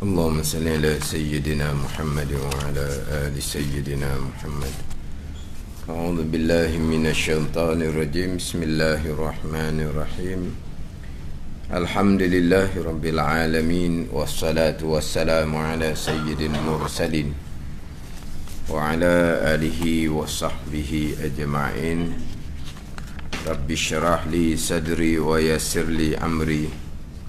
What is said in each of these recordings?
اللهم صل على سيدنا محمد وعلى آل سيدنا محمد. أعوذ بالله من الشيطان الرجيم. بسم الله الرحمن الرحيم. الحمد لله رب العالمين، والصلاة والسلام على سيد المرسلين وعلى آله وصحبه أجمعين. رب اشرح لي صدري ويسر لي أمري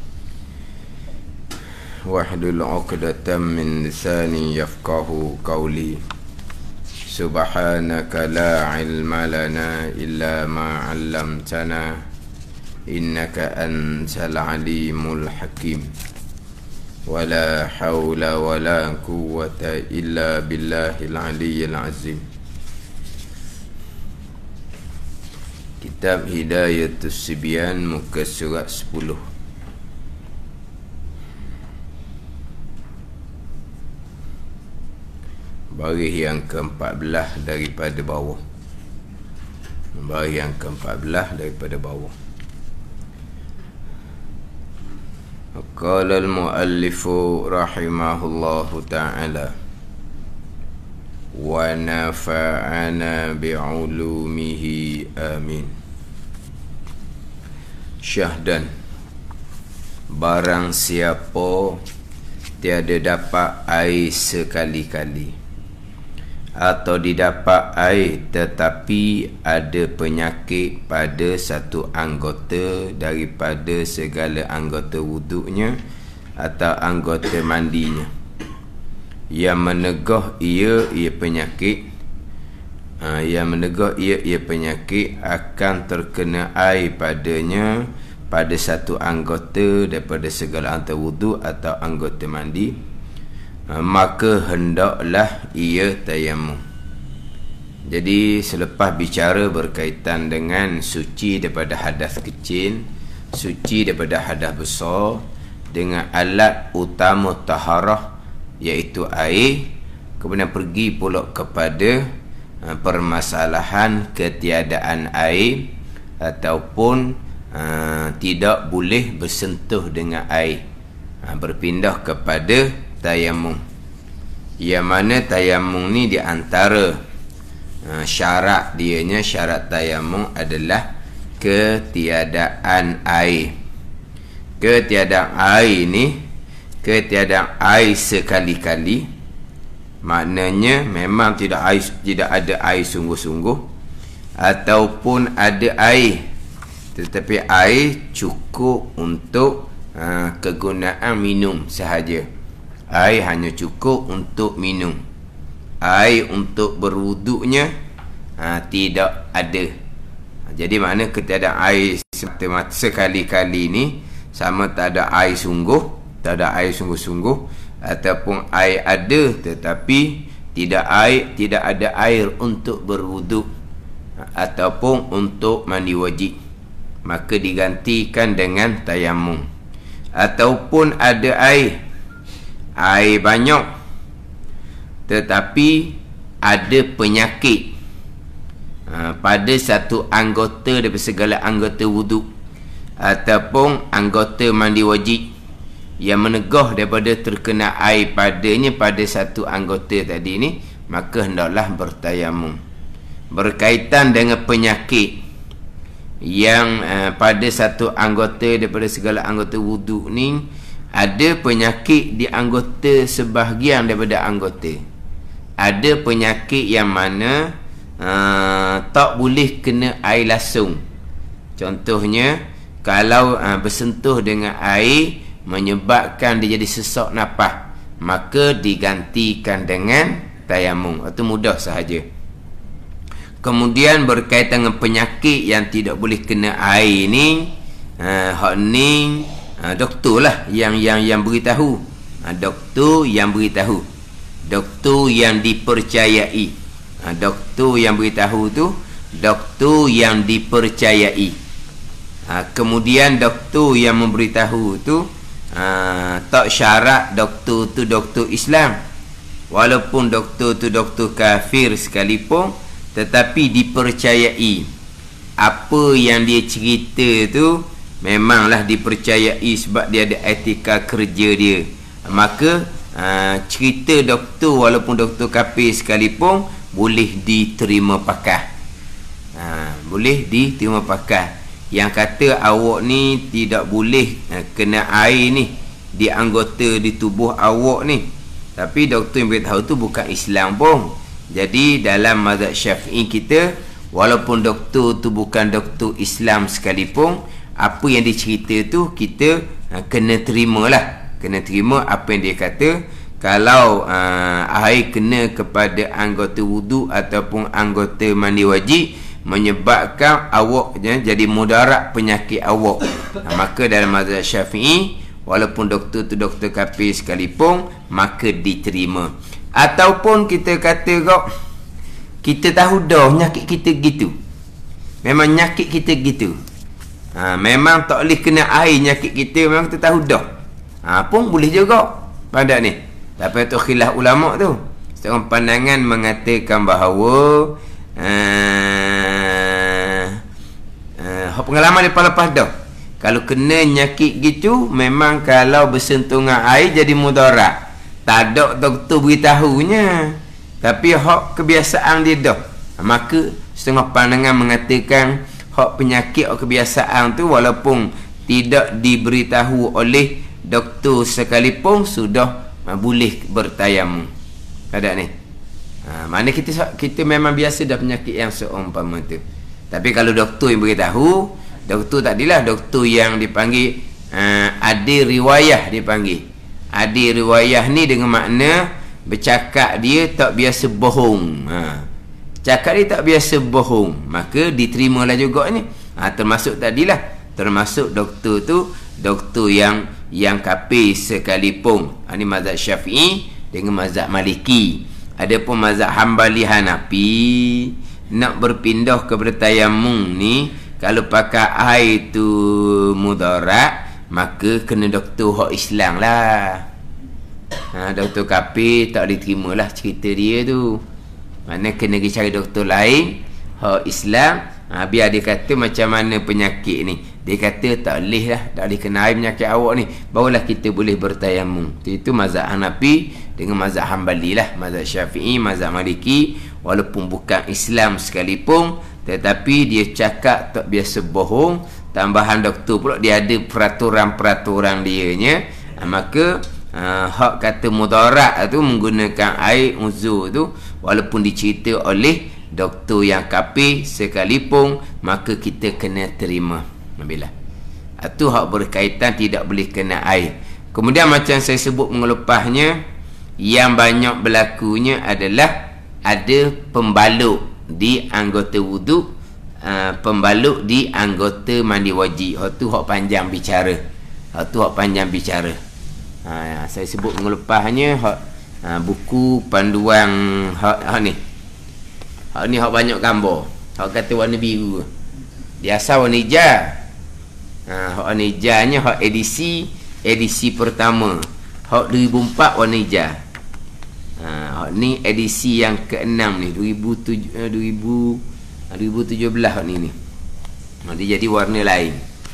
واحلل عقدة من لساني يفقهوا قولي. سبحانك لا علم لنا إلا ما علمتنا إنك أنت العليم الحكيم. ولا حول ولا قوة إلا بالله العلي العظيم. Kitab Hidayatus Sibyan, muka surat 10. Baris yang ke-14 daripada bawah. Baris yang ke-14 daripada bawah. Qala al-muallifu rahimahullahu ta'ala wa nafa'ana bi'ulumihi amin. Syahdan, barang siapa tiada dapat air sekali-kali atau didapat air tetapi ada penyakit pada satu anggota daripada segala anggota wuduknya atau anggota mandinya, yang menegah ia penyakit, penyakit akan terkena air padanya pada satu anggota daripada segala anggota wuduk atau anggota mandi, maka hendaklah ia tayamum. Jadi selepas bicara berkaitan dengan suci daripada hadas kecil, suci daripada hadas besar, dengan alat utama taharah iaitu air, kemudian pergi pula kepada permasalahan ketiadaan air ataupun tidak boleh bersentuh dengan air, berpindah kepada tayamum. Yang mana tayamum ni di antara syarat dianya, syarat tayamum adalah ketiadaan air. Ketiadaan air ni, ketiadaan air sekali-kali, maknanya memang tidak ada air sungguh-sungguh, ataupun ada air tetapi air cukup untuk kegunaan minum sahaja. Air hanya cukup untuk minum. Air untuk berwuduknya tidak ada. Jadi makna ketiadaan air sekali-kali ni sama tak ada air sungguh, tak ada air sungguh-sungguh, ataupun air ada tetapi tidak ada air untuk berwuduk ataupun untuk mandi wajib, maka digantikan dengan tayamum. Ataupun ada air banyak tetapi ada penyakit pada satu anggota daripada segala anggota wuduk ataupun anggota mandi wajib, yang menegah daripada terkena air padanya pada satu anggota tadi ni, maka hendaklah bertayamum. Berkaitan dengan penyakit yang pada satu anggota daripada segala anggota wuduk ni, ada penyakit di anggota sebahagian daripada anggota. Ada penyakit yang mana tak boleh kena air langsung. Contohnya, kalau bersentuh dengan air menyebabkan dia jadi sesak nafas, maka digantikan dengan tayamum. Itu mudah sahaja. Kemudian berkaitan dengan penyakit yang tidak boleh kena air ni, hak ni doktor lah yang beritahu. Doktor yang beritahu, doktor yang dipercayai. Doktor yang beritahu tu doktor yang dipercayai. Kemudian doktor yang memberitahu tu tak syarat doktor tu doktor Islam, walaupun doktor tu doktor kafir sekalipun, tetapi dipercayai. Apa yang dia cerita tu memanglah dipercayai sebab dia ada etika kerja dia. maka cerita doktor walaupun doktor kafir sekalipun boleh diterima pakai. Boleh diterima pakai. Yang kata awak ni tidak boleh kena air ni di anggota di tubuh awak ni, tapi doktor yang beritahu tu bukan Islam pun. Jadi dalam mazhab Syafi'i kita, walaupun doktor tu bukan doktor Islam sekalipun, apa yang dicerita tu kita kena terima lah. Kena terima apa yang dia kata. Kalau air kena kepada anggota wudu ataupun anggota mandi wajib, menyebabkan awak jadi mudarat penyakit awak, maka dalam mazhab Syafi'i, walaupun doktor tu doktor kafir sekalipun, maka diterima. Ataupun kita kata kok, kita tahu dah nyakit kita gitu, memang nyakit kita gitu, memang tak boleh kena air nyakit kita, memang kita tahu dah, pun boleh juga pada ni. Tapi tu khilaf ulama tu. Setengah pandangan mengatakan bahawa pengalaman lepas-lepas dah, kalau kena nyakit gitu, memang kalau bersentuh dengan air jadi mudarat. Tak ada doktor beritahunya, tapi hak kebiasaan dia dah, maka setengah pandangan mengatakan hak penyakit atau kebiasaan tu, walaupun tidak diberitahu oleh doktor sekalipun, sudah boleh bertayamum. Ada ni. Mana kita memang biasa dah penyakit yang seumpama tu. Tapi kalau doktor yang beritahu, doktor tadilah doktor yang dipanggil ada riwayah dipanggil. Ada riwayah ni dengan makna bercakap dia tak biasa bohong. Cakap dia tak biasa bohong, maka diterimalah juga ni. Termasuk tadilah, termasuk doktor tu doktor yang kafir sekalipun. Ini mazhab Syafi'i dengan mazhab Maliki. Adapun mazhab Hambali Hanafi, nak berpindah ke bertayamum ni, kalau pakai air tu mudarat, maka kena doktor hak Islam lah. Doktor kafir tak diterima lah cerita dia tu. Mana kena pergi cari doktor lain hak Islam, biar dia kata macam mana penyakit ni. Dia kata tak boleh lah, tak boleh kena air penyakit awak ni, barulah kita boleh bertayamum. Itu mazhab Hanafi dengan mazhab Hambali lah. Mazhab Syafi'i, mazhab Maliki, walaupun bukan Islam sekalipun, tetapi dia cakap tak biasa bohong. Tambahan doktor pula dia ada peraturan-peraturan dianya, maka hak kata mudarat tu menggunakan air uzur tu, walaupun dicerita oleh doktor yang kafir sekalipun, maka kita kena terima. Nabilah. Itu hak berkaitan tidak boleh kena air. Kemudian macam saya sebut mengelepasnya, yang banyak berlakunya adalah ada pembalut di anggota wudu, pembalut di anggota mandi wajib. Hak tu hak panjang bicara. Hak tu hak panjang bicara. Saya sebut mengelepasnya hak buku panduan hak ni. Hak ni hak banyak gambar. Hak kata warna biru. Dia asal warna hijau. Hak warna hijaunya hak edisi pertama. Hak 2004 warna hijau. Hak ni edisi yang ke-6 ni, 2017 hak ni. Dia jadi warna lain.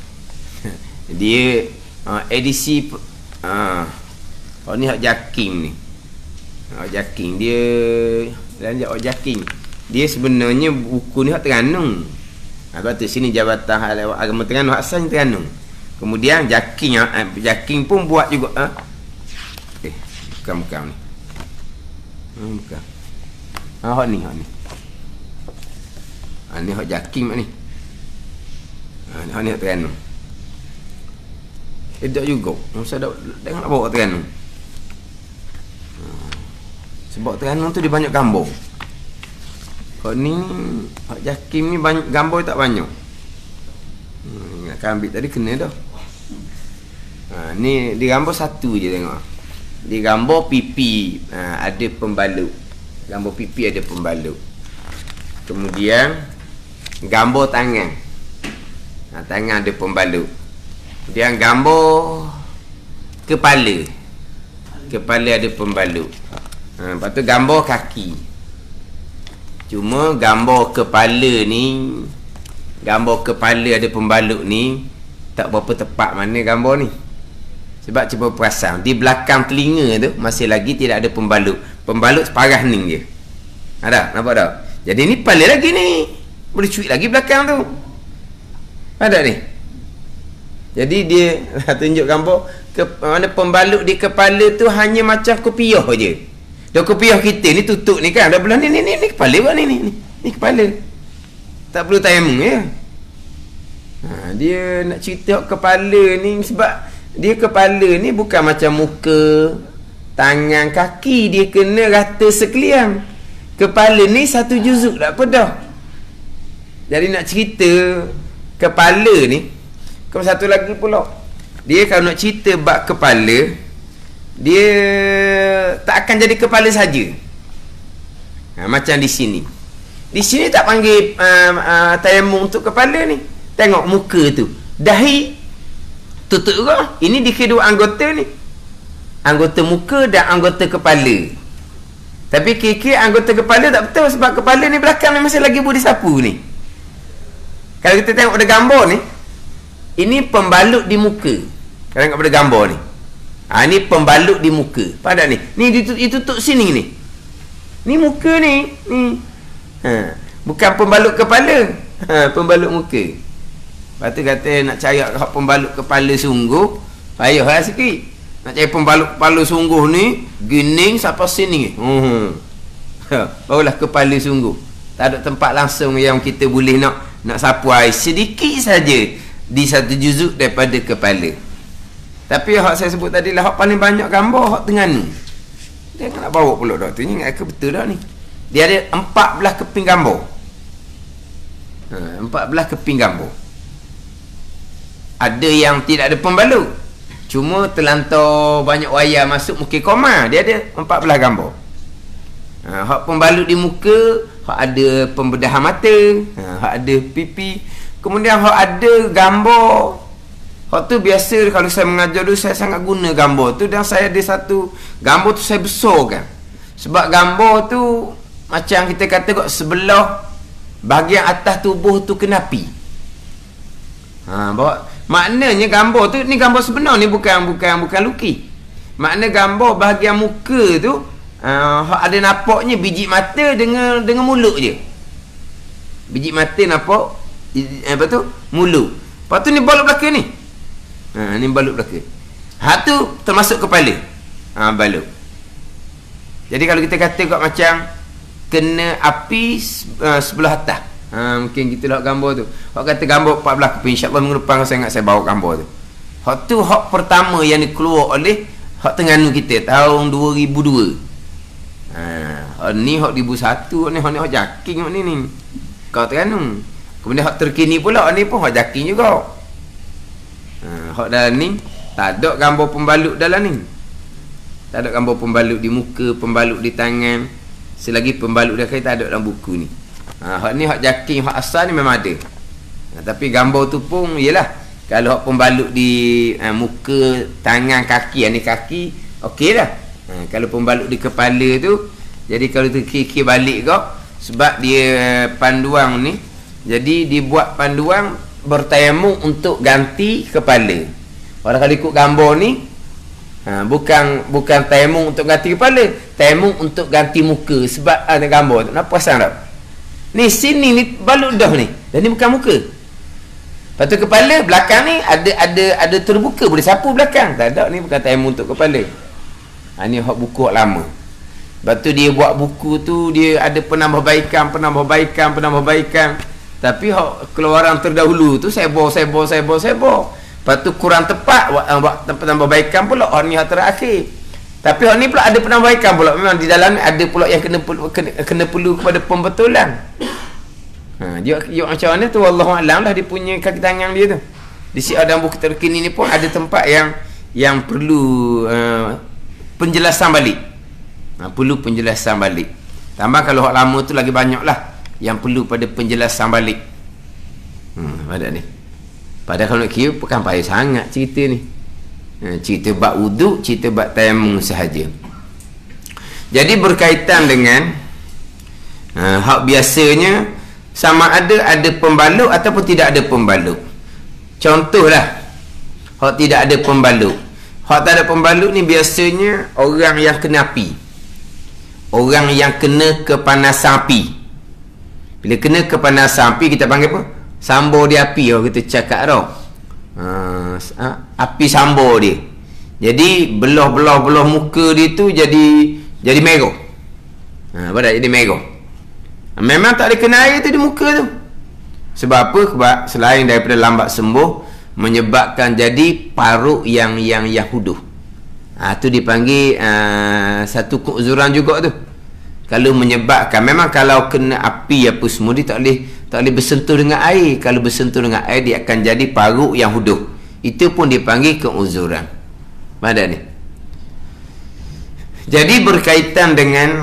Dia edisi hak ni hak jaking ni. Hak jaking dia dan hak jaking. Dia sebenarnya buku ni hak Terengganu. Lepas tu sini Jabatan Agama Terengganu, asalnya Terengganu. Kemudian jaking pun buat juga. Bukan ni. Bukan. Hak ni. Ni hak jaking ni. Hak ni hak Terengganu. Tak juga. Masa dah nak bawa Terengganu. Sebab Terengganu tu dia banyak gambar. Hak ni, hak jakim ni banyak gambar, tak banyak. Nak ambil tadi kena dah. Ni di gambar satu je tengok. Di gambar pipi ada pembalut. Gambar pipi ada pembalut. Kemudian gambar tangan. Tangan ada pembalut. Kemudian gambar kepala. Kepala ada pembalut. Lepas tu gambar kaki. Cuma gambar kepala ni, gambar kepala ada pembalut ni, tak berapa tepat mana gambar ni. Sebab cuba perasan, di belakang telinga tu masih lagi tidak ada pembalut. Pembalut separah ni dia. Ada, nampak tak? Jadi ni kepala lagi ni. Boleh cuit lagi belakang tu. Ada ni. Jadi dia tunjuk gambar mana pembalut di kepala tu hanya macam kopiah je. Dah kopiah kita ni tutup ni kan. Dah belah ni kepala buat ni kepala. Tak perlu tayamum ya. Dia nak cerita kepala ni sebab dia kepala ni bukan macam muka, tangan, kaki dia kena rata sekalian. Kepala ni satu juzuk tak apa dah. Jadi nak cerita kepala ni, kalau satu lagi pula, dia kalau nak cerita bab kepala, dia tak akan jadi kepala saja. Macam di sini. Di sini tak panggil tayamum untuk kepala ni. Tengok muka tu, dahi tutup juga. Ini di kedua anggota ni, anggota muka dan anggota kepala. Tapi kira-kira anggota kepala tak betul, sebab kepala ni belakang ni masih lagi boleh sapu ni. Kalau kita tengok pada gambar ni, ini pembalut di muka. Kalau tengok pada gambar ni, ni pembalut di muka. Pada ni ditutup sini ni. Ni muka ni. Bukan pembalut kepala, pembalut muka. Lepas tu kata nak cari pembalut kepala sungguh, payahlah sikit. Nak cari pembalut kepala sungguh ni, gening sampai sini. Barulah kepala sungguh. Tak ada tempat langsung yang kita boleh nak sapu air sedikit saja di satu juzuk daripada kepala. Tapi hak saya sebut tadi lah, hak paling banyak gambar hak tengah ni. Dia nak bawa pula doktor ni, ingat ke betul dah ni. Dia ada 14 keping gambar. 14 keping gambar. Ada yang tidak ada pembalut, cuma terlantar banyak wayar masuk mungkin koma. Dia ada 14 gambar. Hak pembalut di muka, hak ada pembedahan mata, hak ada pipi. Kemudian hak ada gambar. Hak tu biasa kalau saya mengajar dulu, saya sangat guna gambar tu. Dan saya ada satu gambar tu saya besarkan. Sebab gambar tu macam kita kata kat sebelah bahagian atas tubuh tu kena api. Bawa maknanya gambar tu ni gambar sebenar ni, bukan lukis. Makna gambar bahagian muka tu ada nampaknya biji mata dengan mulut je. Biji mata nampak, apa tu? Mulut. Lepas tu ni balut belakang ni. Ni balut belakang. Tu termasuk kepala. Balut. Jadi kalau kita kata kat macam kena api sebelah atas. Mungkin gitulah gambar tu. Hak kata gambar 14 keping. InsyaAllah minggu depan saya ingat saya bawa gambar tu. Hak tu hak pertama yang dikeluar oleh hak Terengganu kita tahun 2002. Hak ni hak 2001 ni, hak Jaking ni kau Terengganu. Kemudian hak terkini pula ni pun hak Jaking juga. Hak dalam ni tak ada gambar pembalut dalam ni. Tak ada gambar pembalut di muka, pembalut di tangan. Selagi pembalut dia tak ada dalam buku ni. Hak ni hak Jaking, hak asal ni memang ada. Tapi gambar tu pun yelah, kalau hak pembalut di muka, tangan, kaki, ni kaki okey dah. Kalau pembalut di kepala tu, jadi kalau tu kiki balik kau, sebab dia panduan ni, jadi dibuat panduan bertayamum untuk ganti kepala. Orang kalau ikut gambar ni, bukan tayamum untuk ganti kepala, tayamum untuk ganti muka. Sebab ada gambar tu, nak perasan tak? Ni sini ni balut dah ni, dan ni bukan muka. Lepas tu kepala belakang ni ada terbuka, boleh sapu belakang. Tak ada, ni bukan tayamum untuk kepala. Ni hak buku hak lama. Lepas tu dia buat buku tu, dia ada penambahbaikan. Tapi hak keluaran terdahulu tu sebo. Lepas tu kurang tepat buat penambahbaikan pula. Hak ni hak terakhir. Tapi hak ni pula ada penambahbaikan pula. Memang di dalam ni ada pula yang kena perlu kepada pembetulan. Dia macam mana tu wallahualam lah, dia punya kaki tangan dia tu. Di sini ada buku terkini ni pun ada tempat yang perlu penjelasan balik. Perlu penjelasan balik. Tambah kalau hak lama tu lagi banyak lah yang perlu pada penjelasan balik. Pada ni. Padahal kalau nak kira bukan payah sangat cerita ni. Cerita bab wuduk, cerita bab tayamum sahaja. Jadi berkaitan dengan hak biasanya sama ada pembalut ataupun tidak ada pembalut. Contohlah hak tidak ada pembalut. Hak tak ada pembalut ni biasanya orang yang kena api. Orang yang kena kepanasan api. Bila kena kepanasan api, kita panggil apa? Sambor dia api. Oh, kita cakap tau. Api sambor dia. Jadi belah-belah muka dia tu jadi merah. Apa dah jadi merah. Memang tak ada kena air tu di muka tu. Sebab apa? Sebab selain daripada lambat sembuh, menyebabkan jadi paruk yang huduh. Tu dipanggil satu keuzuran juga tu. Kalau menyebabkan, memang kalau kena api apa semua, dia tak boleh bersentuh dengan air. Kalau bersentuh dengan air, dia akan jadi paruk yang huduh. Itu pun dipanggil keuzuran. Mana ni? Jadi berkaitan dengan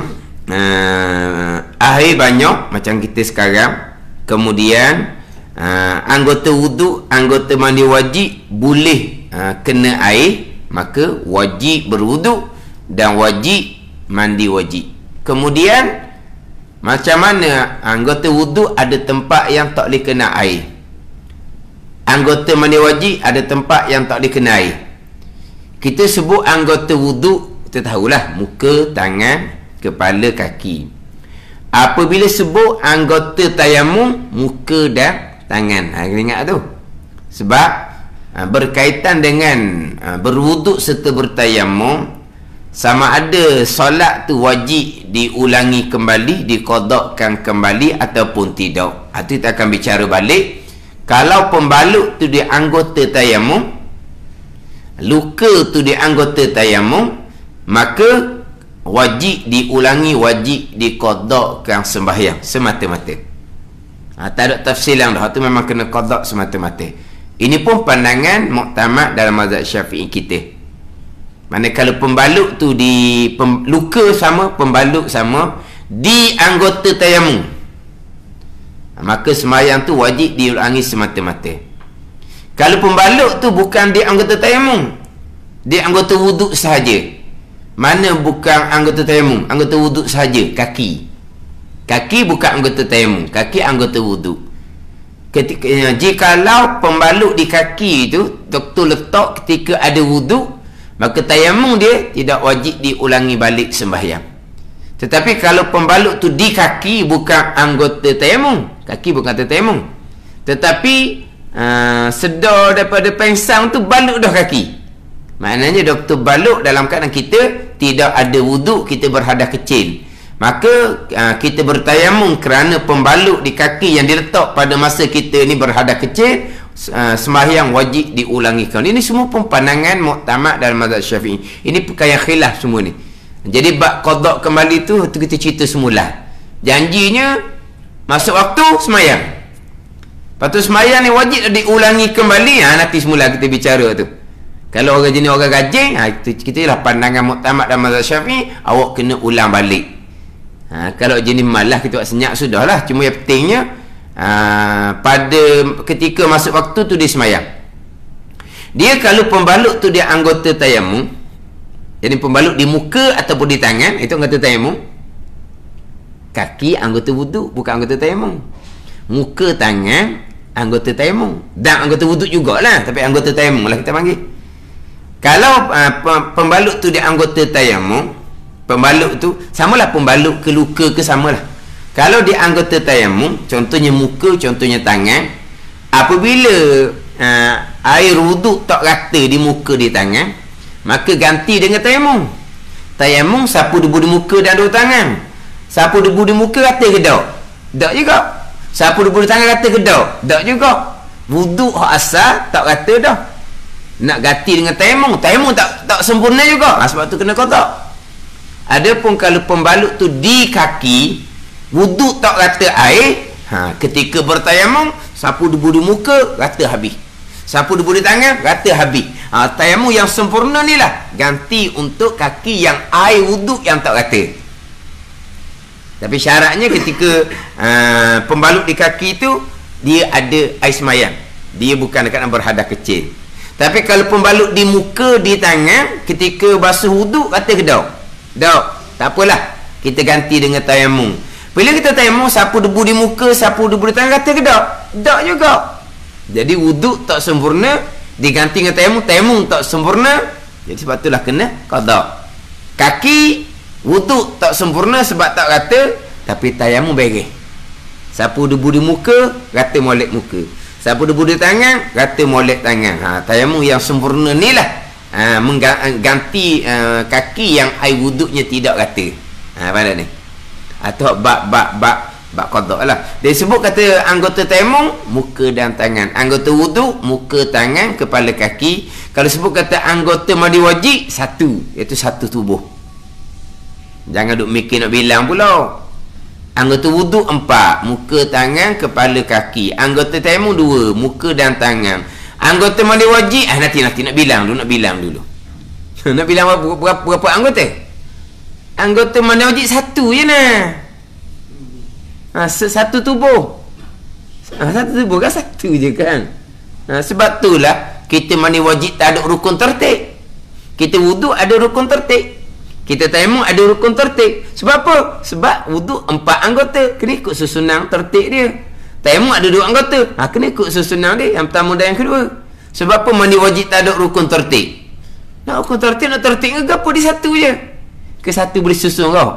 air banyak macam kita sekarang, kemudian anggota wuduk, anggota mandi wajib boleh kena air, maka wajib berwuduk dan wajib mandi wajib. Kemudian macam mana anggota wuduk ada tempat yang tak boleh kena air, anggota mandi wajib ada tempat yang tak boleh kena air. Kita sebut anggota wuduk, kita tahulah muka, tangan, kepala, kaki. Apabila sebut anggota tayamum, muka dan tangan. Kena ingat tu. Sebab berkaitan dengan berwuduk serta bertayamum, sama ada solat tu wajib diulangi kembali, diqadakkan kembali ataupun tidak. Itu kita akan bicara balik. Kalau pembalut tu di anggota tayamum, luka tu di anggota tayamum, maka wajib diulangi, wajib diqadakkan sembahyang semata-mata. Tak ada tafsilan dah. Itu memang kena qadak semata-mata. Ini pun pandangan muktamad dalam mazhab Syafi'i kita. Manakala pembalut tu di luka sama, pembalut sama di anggota tayamum, maka sembahyang tu wajib diulangi semata-mata. Kalau pembalut tu bukan di anggota tayamum, di anggota wuduk sahaja. Mana bukan anggota tayamum? Anggota wuduk sahaja, kaki. Kaki bukan anggota tayamum, kaki anggota wuduk. Jikalau pembalut di kaki itu doktor letak ketika ada wuduk, maka tayamum dia tidak wajib diulangi balik sembahyang. Tetapi kalau pembalut tu di kaki, bukan anggota tayamum, kaki bukan anggota tayamum, tetapi sedar daripada pengsang tu balut dah kaki, maknanya doktor balut dalam keadaan kita tidak ada wuduk, kita berhadas kecil, maka kita bertayamum kerana pembalut di kaki yang diletak pada masa kita ni berhadas kecil, sembahyang wajib diulangi. Ini semua pun pandangan muktamad dalam mazhab Syafi'i. Ini perkara khilaf semua ni. Jadi bab qada kembali tu kita cerita semula. Janjinya masuk waktu sembahyang. Lepas tu sembahyang ni wajib diulangi kembali. Nanti semula kita bicara tu. Kalau orang jenis orang rajin, kita lah pandangan muktamad dalam mazhab Syafi'i, awak kena ulang balik. Kalau jenis malas, kita buat senyap, sudahlah. Cuma yang pentingnya pada ketika masuk waktu tu dia sembahyang. Dia kalau pembalut tu dia anggota tayamum, jadi pembalut di muka ataupun di tangan, itu anggota tayamum. Kaki anggota wuduk, bukan anggota tayamum. Muka, tangan anggota tayamum, dan anggota wuduk jugalah, tapi anggota tayamum lah kita panggil. Kalau pembalut tu dia anggota tayamum, pembalut tu samalah pembalut ke luka ke samalah. Kalau dia anggota tayamum, contohnya muka, contohnya tangan, apabila air wuduk tak rata di muka, di tangan, maka ganti dengan tayamum. Tayamum sapu debu di muka dan dua tangan. Sapu debu di muka rata ke tak? Tak juga. Sapu debu di tangan rata ke tak? Tak juga. Wuduk hak asal tak rata dah. Nak ganti dengan tayamum, tayamum tak sempurna juga. Sebab tu kena qada. Adapun kalau pembalut tu di kaki, wuduk tak rata air, ketika bertayamum, sapu debu di muka rata habis, sapu debu di tangan rata habis. Tayamum yang sempurna ni lah ganti untuk kaki yang air wuduk yang tak rata. Tapi syaratnya ketika pembalut di kaki tu dia ada air semayang, dia bukan dekat berhadas kecil. Tapi kalau pembalut di muka, di tangan, ketika basuh wuduk kata ke tak? Tak apalah, kita ganti dengan tayamum. Bila kita tayamum, sapu debu di muka, sapu debu di tangan, kata ke tak? Tak juga. Jadi wuduk tak sempurna, diganti dengan tayamum, tayamum tak sempurna, Jadi sebab itulah kena qada. Kaki wuduk tak sempurna sebab tak rata, tapi tayamum beres. Sapu debu di muka, rata molek muka. Sapu debu di tangan, rata molek tangan. Tayamum yang sempurna ni lah mengganti kaki yang air wuduknya tidak rata. Pada ni. Atau bab qada lah. Dia sebut kata anggota tayamum muka dan tangan. Anggota wuduk muka, tangan, kepala, kaki. Kalau sebut kata anggota mandi wajib satu, iaitu satu tubuh. Jangan duk mikir nak bilang pula. Anggota wuduk 4, muka, tangan, kepala, kaki. Anggota tayamum 2, muka dan tangan. Anggota mandi wajib nanti nak bilang dulu, nak bilang berapa anggota? Anggota mandi wajib satu je nah. Satu tubuh. Satu tubuh kan satu je kan. Sebab itulah kita mandi wajib tak ada rukun tertib. Kita wuduk ada rukun tertib. Kita tayamum ada rukun tertib. Sebab apa? Sebab wuduk 4 anggota, kena ikut susunan tertib dia. Tayamum ada 2 anggota, kena ikut susunan dia, yang pertama dan yang kedua. Sebab apa mandi wajib tak ada rukun tertib? Nak rukun tertib, nak tertib ke apa di satu je? Ke satu boleh susun kau?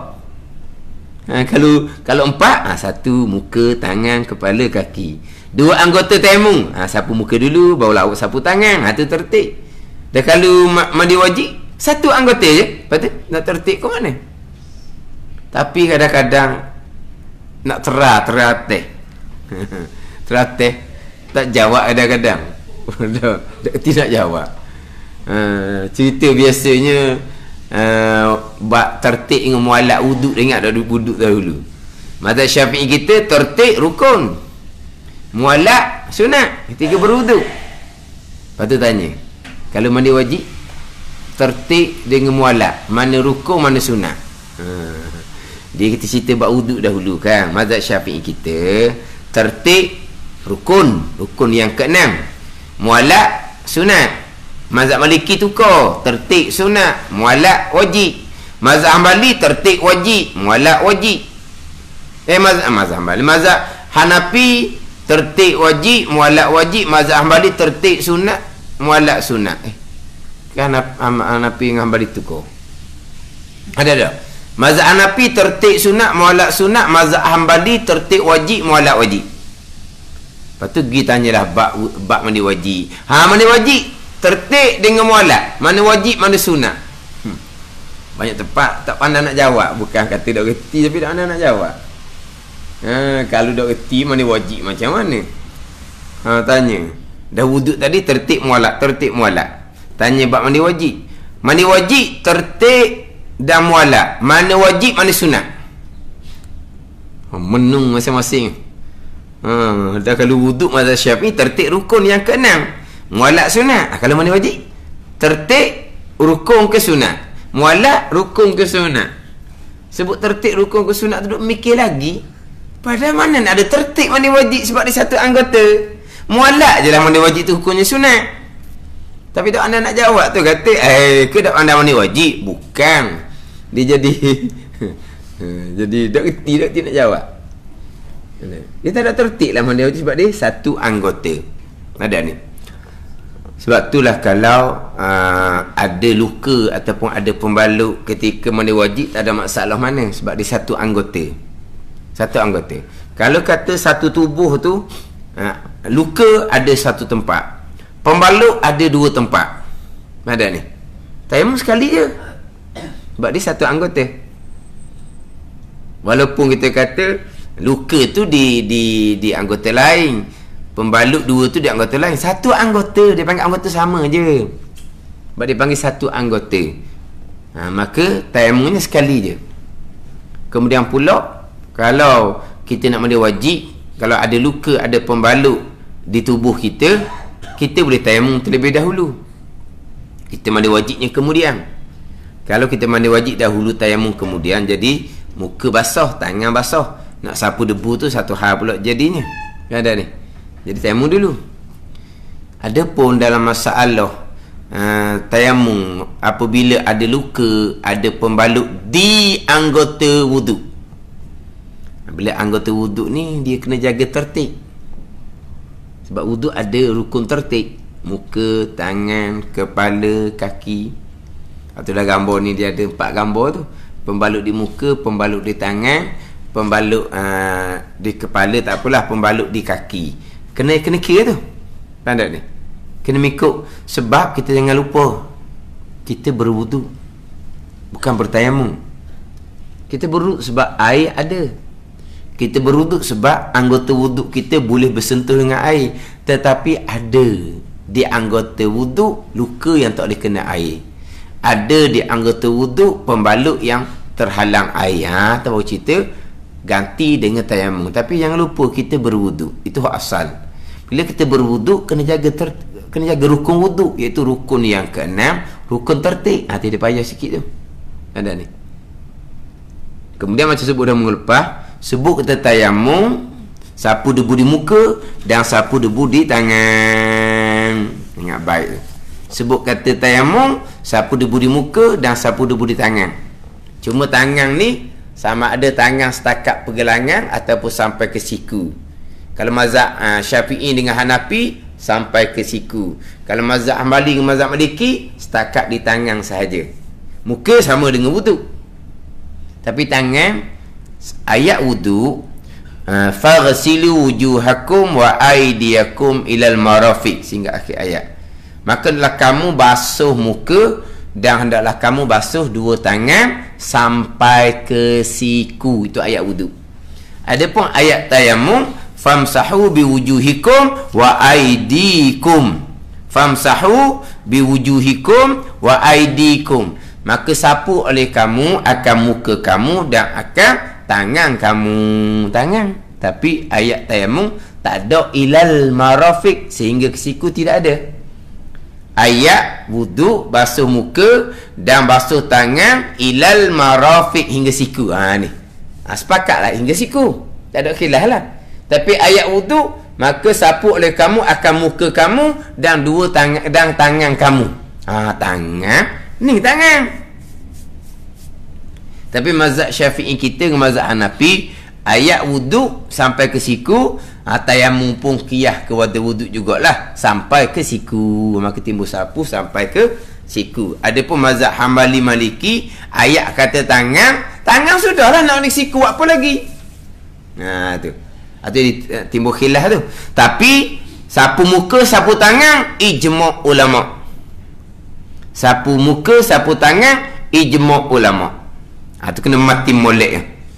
Kalau 4, satu muka, tangan, kepala, kaki. 2 anggota tayamum, sapu muka dulu, barulah awak sapu tangan. Itu tertib. Dan kalau mandi wajib, satu anggota je. Lepas tu nak tertib ke mana? Tapi kadang-kadang nak teratih teratih tak jawab kadang-kadang. Tidak jawab. Cerita biasanya bab tertib dengan mualak wuduk. Ingat dah wuduk dahulu. Mazhab Syafi'i kita tertib rukun, mualak sunat, ketika berwuduk. Lepas tu tanya, kalau mandi wajib tertib dengan mualak, mana rukun mana sunat? Dia kita cerita bab wuduk dahulu kan. Mazhab Syafi'i kita tertib rukun yang ke-6, mualak sunat. Mazhab Maliki tukar, tertib sunat, mualak wajib. Mazhab Hanbali tertib wajib, mualak wajib. Mazhab Hanbali, mazhab Hanafi tertib wajib, mualak wajib. Mazhab Hanbali tertib sunat, mualak sunat. Kan Hanafi dengan Hanbali tukar. Ada. Mazhab Hanafi tertib sunat, mualak sunat. Mazhab Hanbali tertib wajib, mualak wajib. Lepas tu pergi tanyalah bab mandi wajib. Mandi wajib tertib dengan mualak, mana wajib mana sunat. Banyak tempat tak pandai nak jawab. Bukan kata tak reti, tapi tak pandai nak jawab. Kalau tak reti mandi wajib macam mana? Tanya. Dah wuduk tadi tertib mualak. Tanya bab mandi wajib. Mandi wajib tertib dan mualak, mana wajib mana sunat. Menung masing-masing. Dan kalau wuduk mazhab Syafi'i tertib rukun yang ke-6, mualak sunat. Kalau mandi wajib tertib rukun ke sunat, mualak rukun ke sunat. Sebut tertib rukun ke sunat tu duk mikir lagi. Padahal mana nak ada tertib mandi wajib sebab dia satu anggota. Mualak je lah mandi wajib tu hukumnya sunat. Tapi tak anda nak jawab tu kata ke tak anda mandi wajib? Bukan. Dia jadi jadi tak reti nak jawab. Dia tak ada tertib lah mandi wajib sebab dia satu anggota. Ada ni. Sebab itulah kalau ada luka ataupun ada pembalut ketika mandi wajib, tak ada masalah mana sebab dia satu anggota. Kalau kata satu tubuh tu luka ada satu tempat, pembalut ada 2 tempat. Ada ni. Tayamum sekali je. Sebab dia satu anggota. Walaupun kita kata luka tu di anggota lain, pembalut 2 tu di anggota lain, satu anggota, dia panggil anggota sama je. Sebab dia panggil satu anggota. Maka tayamumnya sekali je. Kemudian pula kalau kita nak mandi wajib, kalau ada luka, ada pembalut di tubuh kita, kita boleh tayamum terlebih dahulu. Kita mandi wajibnya kemudian. Kalau kita mandi wajib dahulu, tayamum kemudian, jadi muka basah, tangan basah, nak sapu debu tu satu hal pula jadinya. Ada ni. Jadi tayamum dulu. Adapun dalam masalah tayamum apabila ada luka, ada pembalut di anggota wuduk. Bila anggota wuduk ni dia kena jaga tertib. Sebab wuduk ada rukun tertib. Muka, tangan, kepala, kaki. Atau dah gambar ni dia ada 4 gambar tu. Pembalut di muka, pembalut di tangan, pembalut di kepala, tak apalah, pembalut di kaki. Kena kira tu. Faham tak ni? Kena mengikut. Sebab kita jangan lupa, kita berwuduk, bukan bertayamum. Kita berwuduk sebab air ada. Kita berwuduk sebab anggota wuduk kita boleh bersentuh dengan air. Tetapi ada di anggota wuduk luka yang tak boleh kena air. Ada di anggota wuduk pembalut yang terhalang air. Tak baru cerita, ganti dengan tayamum. Tapi jangan lupa kita berwuduk. Itu hak asal. Bila kita berwuduk, kena jaga rukun wuduk, iaitu rukun yang ke-6, rukun tertib. Tidak payah sikit tu. Ada ni. Kemudian macam sebut dah minggu lepas, sebut kita tayamum, sapu debu di muka dan sapu debu di tangan. Ingat baik tu. Sebut kata tayamum, sapu debu di muka dan sapu debu di tangan. Cuma tangan ni sama ada tangan setakat pergelangan ataupun sampai ke siku. Kalau mazhab Syafi'i dengan Hanafi sampai ke siku. Kalau mazhab Hambali dengan mazhab Maliki setakat di tangan sahaja. Muka sama dengan wuduk. Tapi tangan, ayat wuduk, faghsilu wujuhakum wa aydiyakum ilal marafiq, sehingga akhir ayat. Maka hendaklah kamu basuh muka dan hendaklah kamu basuh dua tangan sampai ke siku. Itu ayat wuduk. Adapun ayat tayamum, famsahu biwujuhikum wa aydikum. Famsahu biwujuhikum wa aydikum. Maka sapu oleh kamu akan muka kamu dan akan tangan kamu. Tangan. Tapi ayat tayamum tak ada ilal marafiq, sehingga ke siku tidak ada. Ayat wuduk basuh muka dan basuh tangan ilal marafiq, hingga siku. Ni. Sepakatlah hingga siku. Tak ada khilaf lah. Tapi ayat wuduk, maka sapu oleh kamu akan muka kamu dan dua tangan dan tangan kamu. Tangan. Ni tangan. Tapi mazhab Syafi'i kita dengan mazhab Hanafi, ayat wuduk sampai ke siku, tayamum pun qiyah ke wada wuduk jugalah sampai ke siku. Maka timbul sapu sampai ke siku. Adapun mazhab Hambali Maliki, ayat kata tangan sudahlah, nak ni siku apa lagi. Tu. Atau timbul khilaf tu. Tapi sapu muka, sapu tangan, ijma' ulama'. Sapu muka, sapu tangan, ijma' ulama'. Tu kena mati molek.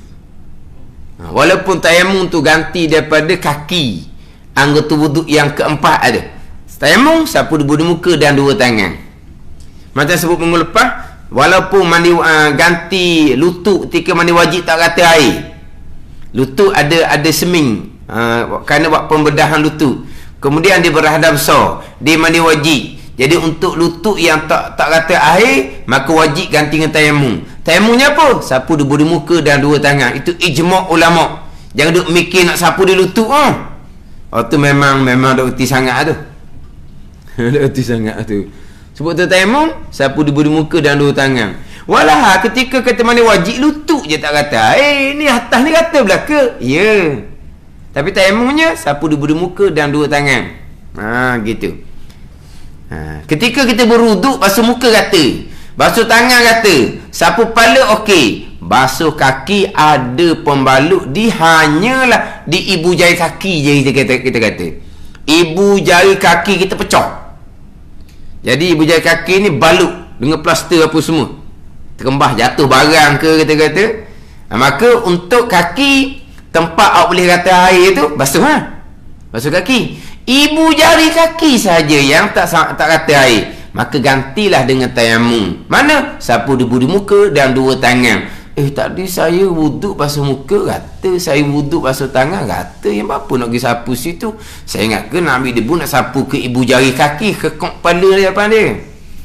Walaupun tayamum tu ganti daripada kaki, anggota wuduk yang keempat ada. Tayamum, sapu debu di muka dan dua tangan. Macam sebut minggu lepas, walaupun mandi ganti lutut ketika mandi wajib tak kata air. Lutut ada seming, kerana buat pembedahan lutut. Kemudian dia berhadap besar, dia mandi wajib. Jadi untuk lutut yang tak kata air, maka wajib ganti dengan tayamum. Tayamumnya apa? Sapu debu di muka dan dua tangan. Itu ijma' ulama'. Jangan duk mikir nak sapu di lutut. Tu memang duk erti sangat tu. Duk erti sangat tu. Sebut tu tayamum, sapu debu di muka dan dua tangan. Walah ketika kata mandi wajib, lutut je tak kata. Ni atas ni kata belaka. Ya. Tapi tayamumnya sapu debu di muka dan dua tangan. Gitu. Ketika kita berwuduk, basuh muka kata, basuh tangan kata, sapu kepala okey, basuh kaki ada pembalut hanyalah di ibu jari kaki je kita kata. Ibu jari kaki kita pecah. Jadi ibu jari kaki ni balut dengan plaster apa semua. Terkembah jatuh barang ke kita kata. Maka untuk kaki, tempat awak boleh kata air tu, basuh basuh kaki. Ibu jari kaki saja yang tak kata air, maka gantilah dengan tayamum. Mana? Sapu debu di muka dan dua tangan. Tadi saya wuduk basuh muka, kata saya wuduk basuh tangan, kata yang apa nak pergi sapu situ. Saya ingat ke nak ambil debu nak sapu ke ibu jari kaki, ke kepala dia depan dia.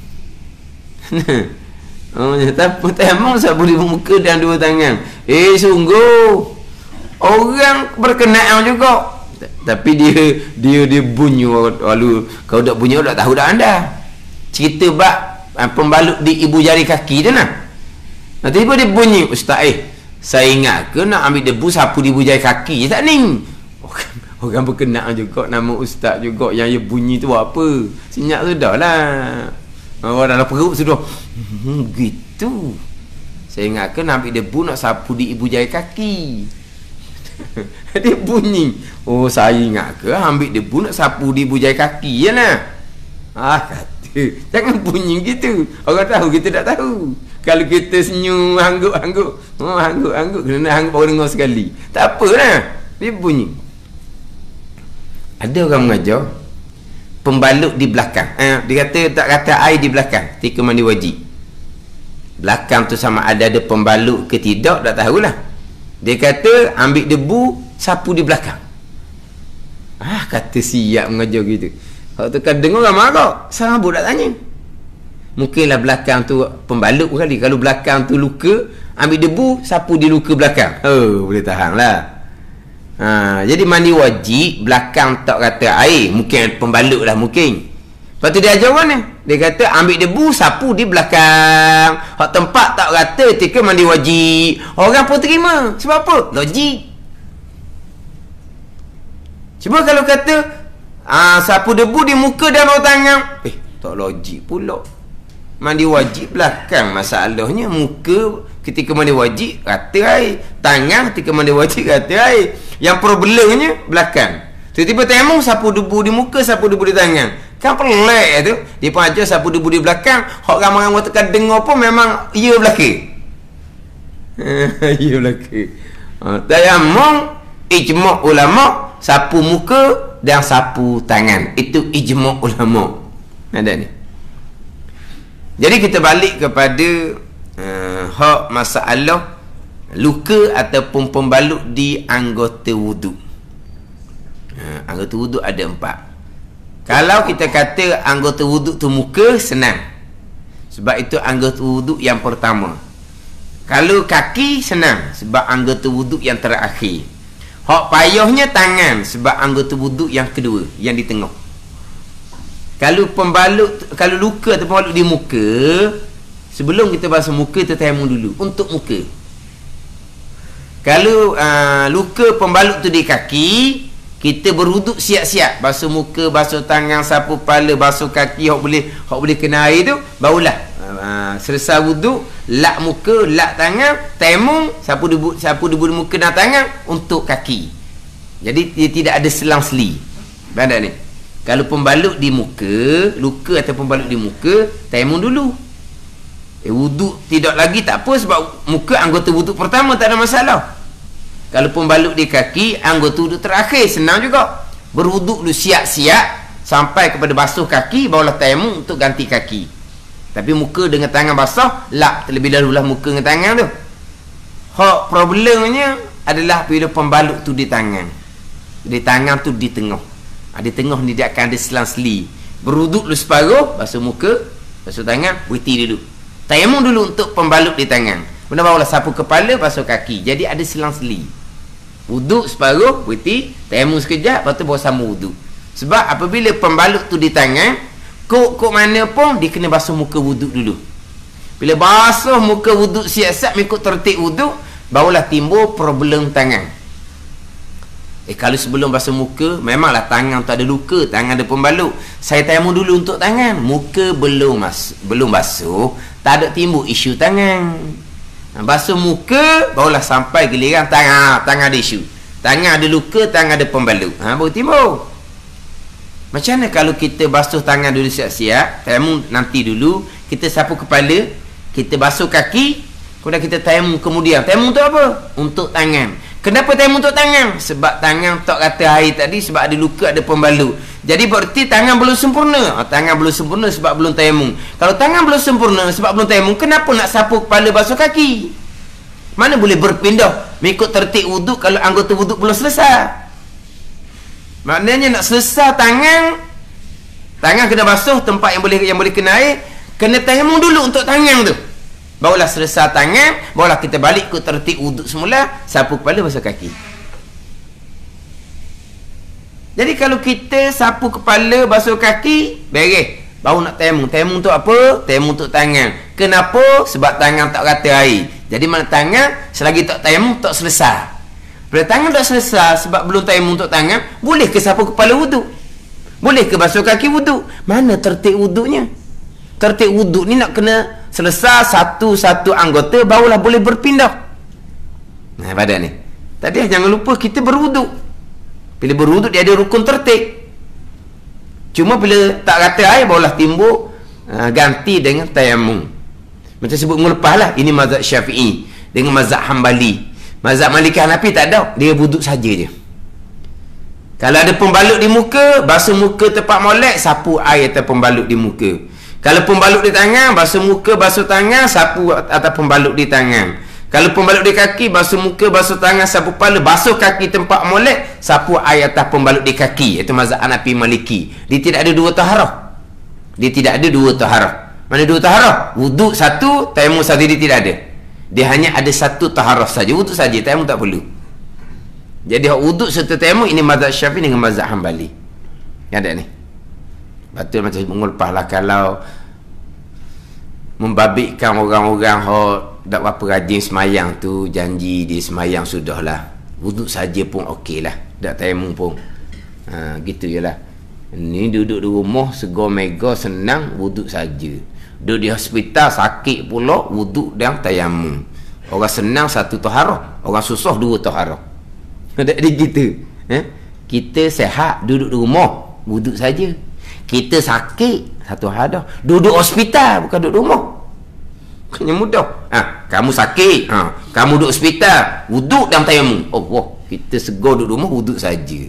Tayamum, sapu debu muka dan dua tangan. Sungguh orang berkenaan juga. Tapi dia bunyi lalu kau dak bunyi dak tahu dak anda. Cerita bab pembalut di ibu jari kaki tu nah. Tiba dia bunyi, ustaz saya ingat ke nak ambil debu sapu di ibu jari kaki je tak ning. Orang berkenaan juga nama ustaz juga yang dia bunyi tu apa. Senyap tu dah lah. Dalam perut sudah. Gitu. Saya ingat nak ambil debu nak sapu di ibu jari kaki. Dia bunyi. Oh, saya ingat ambil debu nak sapu di ibu jari kaki. Yalah. Kata. Jangan bunyi gitu. Orang tahu, kita tak tahu. Kalau kita senyum, hangguk-hangguk. Hangguk-hangguk. Kena hangguk baru dengar sekali. Tak apalah. Dia bunyi. Ada orang mengajar pembalut di belakang. Dia kata tak kata air di belakang ketika mandi wajib. Belakang tu sama ada pembalut ke tidak, tak tahulah. Dia kata ambil debu, sapu di belakang. Kata siap mengajar gitu. Kalau tu kan dengar orang marah. Sahabat tak tanya. Mungkinlah belakang tu pembalut kali. Kalau belakang tu luka, ambil debu, sapu di luka belakang. Boleh tahan lah. Jadi mandi wajib, belakang tak kata air. Mungkin pembalut lah mungkin. Lepas tu dia ajar mana? Dia kata ambil debu, sapu di belakang. Hak tempat tak kata ketika mandi wajib. Orang pun terima. Sebab apa? Logik. Cuba kalau kata sapu debu di muka dan bawah tangan. Tak logik pula. Mandi wajib belakang. Masalahnya muka ketika mandi wajib kata air. Tangan ketika mandi wajib kata air. Yang problemnya belakang. Tiba-tiba tayamum, sapu debu di muka, sapu debu di tangan. Kan pelik tu. Dia pun ajar sapu debu di belakang. Hak ramai-ramai tekan dengar pun memang ia belakang. Ia belakang. Tayamum, ijma' ulama, sapu muka dan sapu tangan. Itu ijma' ulama. Ada ni. Jadi kita balik kepada hak masalah luka ataupun pembalut di anggota wuduk. Anggota wuduk ada 4. Kalau kita kata anggota wuduk tu muka, senang. Sebab itu anggota wuduk yang pertama. Kalau kaki, senang. Sebab anggota wuduk yang terakhir. Hak payahnya tangan. Sebab anggota wuduk yang kedua, yang di tengah. Kalau pembalut, kalau luka atau pembalut di muka, sebelum kita basuh muka, kita tayamum dulu untuk muka. Kalau luka pembalut tu di kaki, kita berwuduk siap-siap, basuh muka, basuh tangan, sapu kepala, basuh kaki, hak boleh kena air tu, barulah selesai wuduk, lap muka, lap tangan, tayamum, sapu debu di muka dan tangan untuk kaki. Jadi dia tidak ada selang-seli. Bandar ni. Kalau pembalut di muka, luka atau pembalut di muka, tayamum dulu. Wuduk tidak lagi tak apa, sebab muka anggota wuduk pertama, tak ada masalah. Kalau pembalut di kaki, anggota wuduk terakhir, senang juga. Berwuduk dulu siap-siap sampai kepada basuh kaki, barulah tayamum untuk ganti kaki. Tapi muka dengan tangan basah, lap terlebih dahululah muka dengan tangan tu. Hak problemnya adalah bila pembalut tu di tangan. Di tangan tu di tengah. Di tengah ni dia akan ada selang-seli. Berwuduk dulu separuh, basuh muka, basuh tangan, berhenti dulu. Tayamum dulu untuk pembalut di tangan. Benar barulah sapu kepala, basuh kaki. Jadi ada selang-seli. Wuduk separuh, berhenti, tayamum sekejap, lepas tu baru sambung wuduk. Sebab apabila pembalut tu di tangan, kok mana pun dia kena basuh muka wuduk dulu. Bila basuh muka wuduk siap-siap mengikut tertib wuduk, barulah timbul problem tangan. Kalau sebelum basuh muka, memanglah tangan tu ada luka, tangan ada pembalut. Saya tayamum dulu untuk tangan, muka belum basuh, tak ada timbul isu tangan. Basuh muka, barulah sampai giliran tangan ada isu. Tangan ada luka, tangan ada pembalut. Baru timbul. Macam mana kalau kita basuh tangan dulu siap-siap, tayamum nanti dulu, kita sapu kepala, kita basuh kaki, kemudian kita tayamum kemudian. Tayamum untuk apa? Untuk tangan. Kenapa tayamum untuk tangan? Sebab tangan tak kata air tadi, sebab ada luka, ada pembalut. Jadi berarti tangan belum sempurna. Tangan belum sempurna sebab belum tayamum. Kalau tangan belum sempurna sebab belum tayamum, kenapa nak sapu kepala, basuh kaki? Mana boleh berpindah mengikut tertib wuduk kalau anggota wuduk belum selesai? Maknanya nak selesai tangan kena basuh tempat yang boleh kena air, kena tayamum dulu untuk tangan tu. Barulah selesai tangan, barulah kita balik ke tertib wuduk semula, sapu kepala, basuh kaki. Jadi kalau kita sapu kepala, basuh kaki, beres. Baru nak tayamum. Tayamum untuk apa? Tayamum untuk tangan. Kenapa? Sebab tangan tak kata air. Jadi mana tangan, selagi tak tayamum, tak selesai. Bila tangan tak selesai sebab belum tayamum untuk tangan, boleh ke sapu kepala wuduk? Boleh ke basuh kaki wuduk? Mana tertib wuduknya? Tertib wuduk ni nak kena selesai satu-satu anggota barulah boleh berpindah. Nah, pada ni. Tadi jangan lupa kita berwuduk. Bila berwuduk dia ada rukun tertib. Cuma bila tak kata air barulah timbul ganti dengan tayamum. Macam sebut minggu lepas lah, ini mazhab Syafi'i dengan mazhab Hambali. Mazhab Maliki Hanafi tak ada, dia wuduk saja je. Kalau ada pembalut di muka, basuh muka tempat molek, sapu air atas pembalut di muka. Kalau pembalut di tangan, basuh muka, basuh tangan, sapu atas pembalut di tangan. Kalau pembalut di kaki, basuh muka, basuh tangan, sapu kepala, basuh kaki tempat molek, sapu air atas pembalut di kaki. Itu mazhab Hanafi Maliki. Dia tidak ada dua taharah. Dia tidak ada dua taharah. Mana dua taharah? Wuduk satu, tayamum satu, dia tidak ada. Dia hanya ada satu taharah saja, wuduk saja, tayamum tak perlu. Jadi hak wuduk serta tayamum ini mazhab Syafi'i dengan mazhab Hambali. Ada ni. Betul macam mengulpah lah kalau membabitkan orang-orang hak tak berapa rajin semayang tu, janji dia semayang sudahlah. Wuduk saja pun okey lah. Tak tayamum pun. Gitu je lah. Ni duduk di rumah segar mega senang wuduk saja. Duduk di hospital sakit pula wuduk dan tayamum. Orang senang satu taharah, orang susah dua taharah. Tak ada gitu. Kita sehat duduk di rumah wuduk saja. Kita sakit satu hadah duduk hospital, bukan duduk rumah. Bukannya mudah. Kamu sakit, kamu duduk hospital, wuduk dan tayamum. Oh, kita segar duduk rumah wuduk saja.